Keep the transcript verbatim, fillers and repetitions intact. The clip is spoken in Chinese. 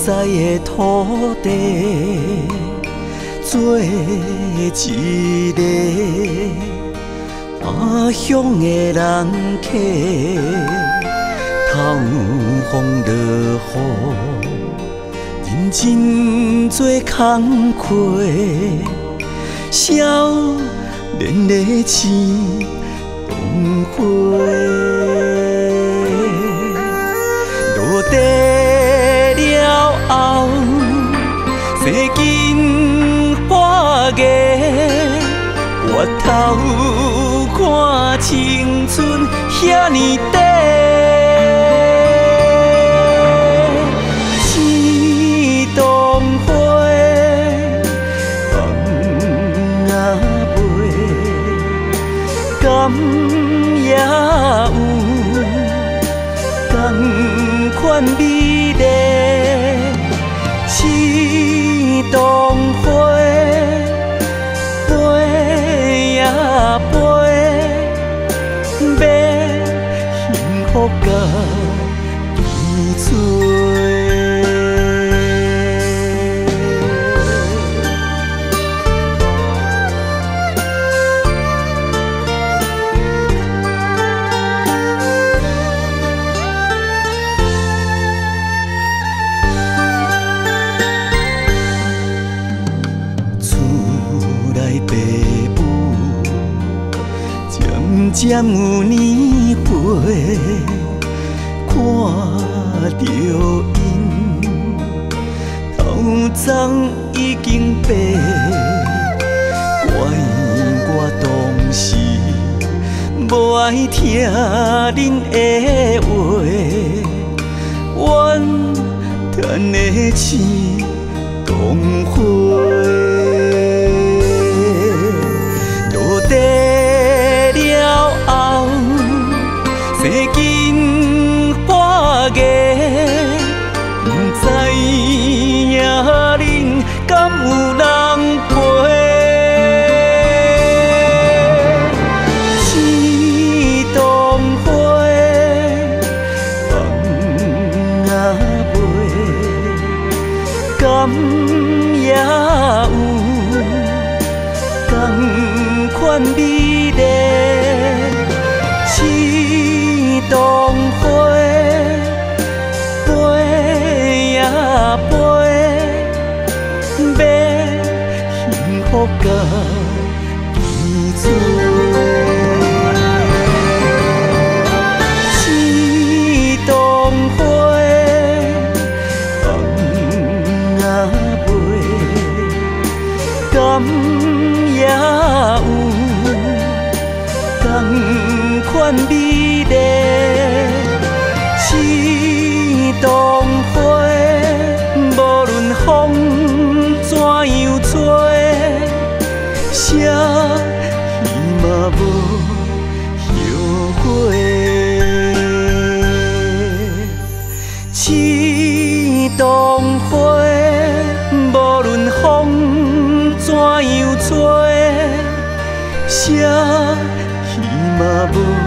在的土地，做一个他乡的人客，透风落雨，认真做工课，少年的刺冬花。落地了后，生根花芽，回头看青春遐尼短。青冬花，风啊飞，敢也有同款美丽？青冬花，飞呀飞，要幸福甲甜嘴。渐有年岁，看着因头鬃已经白，怪我当时无爱听恁的话，怨叹的青冬花。落地生根花芽，不知影恁敢有人陪？青冬花，风啊飞，敢也有同款美丽？冬花，飞呀飞，要幸福甲甜嘴。青冬花，风啊飞，敢也有同款美丽？青冬花，无论风怎样吹，谁嘛无后悔。青冬花，无论风怎样吹，谁嘛无。